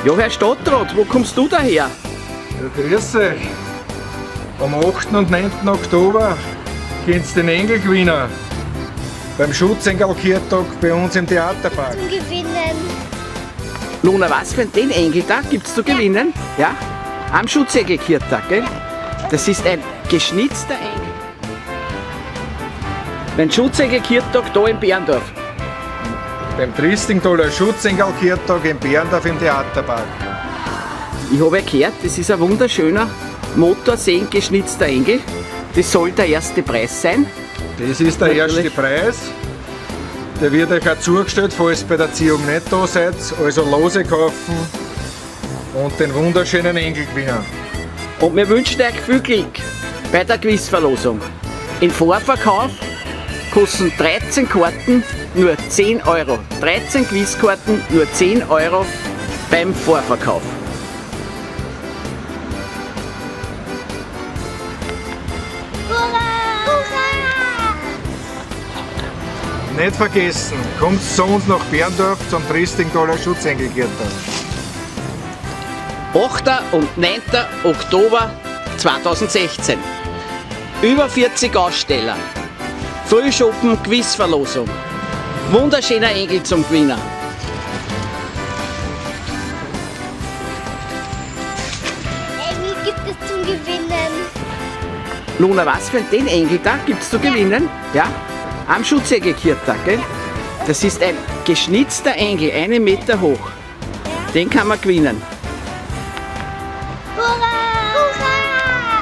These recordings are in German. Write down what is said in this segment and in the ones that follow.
Ja, Herr Stadtrat, wo kommst du daher? Ja, grüß euch. Am 8. und 9. Oktober könnt ihr den Engel gewinnen. Beim Schutzengelkirchtag bei uns im Theaterpark. Zum Gewinnen. Luna, was für den Engel da gibt's zu gewinnen? Ja? Am Schutzengelkirchtag, gell? Das ist ein geschnitzter Engel. Beim Schutzengelkirchtag da in Berndorf. Beim Tristingtaler Schutzengelkirchtag in Berndorf im Theaterpark. Ich habe gehört, das ist ein wunderschöner Motorseen geschnitzter Engel. Das soll der erste Preis sein. Das ist der erste Preis. Der wird euch auch zugestellt, falls ihr bei der Ziehung nicht da seid. Also Lose kaufen und den wunderschönen Engel gewinnen. Und wir wünschen euch viel Glück bei der Quizverlosung. Im Vorverkauf kosten 13 Karten nur 10 Euro. 13 Quizkarten nur 10 Euro beim Vorverkauf. Nicht vergessen, kommt zu uns nach Berndorf zum Tristingtaler Schutzengelkirchtag. 8. und 9. Oktober 2016. Über 40 Aussteller. Frühschoppen, Quizverlosung. Wunderschöner Engel zum Gewinner. Engel gibt es zum Gewinnen. Luna, was für den Engel da gibt's zu gewinnen? Ja? Am Schutzengelkirchtag, gell? Das ist ein geschnitzter Engel, 1 Meter hoch. Den kann man gewinnen. Hurra! Hurra!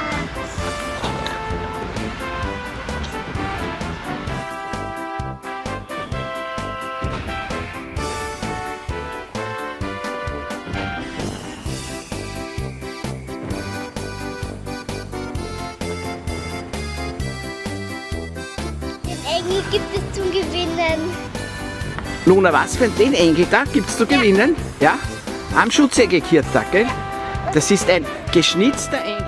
Den Engel gibt es zum Gewinnen. Luna, was für den Engel da gibt's zu gewinnen? Ja? Am Schutzengelkirchtag, gell? Das ist ein geschnitzter Engel.